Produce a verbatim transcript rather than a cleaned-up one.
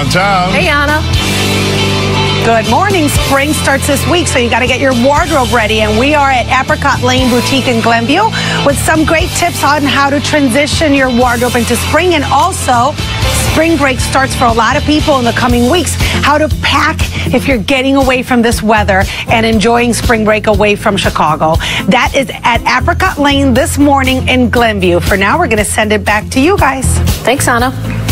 Around Town. Hey, Anna. Good morning. Spring starts this week, so you got to get your wardrobe ready. And we are at Apricot Lane Boutique in Glenview with some great tips on how to transition your wardrobe into spring. And also, spring break starts for a lot of people in the coming weeks. How to pack if you're getting away from this weather and enjoying spring break away from Chicago. That is at Apricot Lane this morning in Glenview. For now, we're going to send it back to you guys. Thanks, Anna.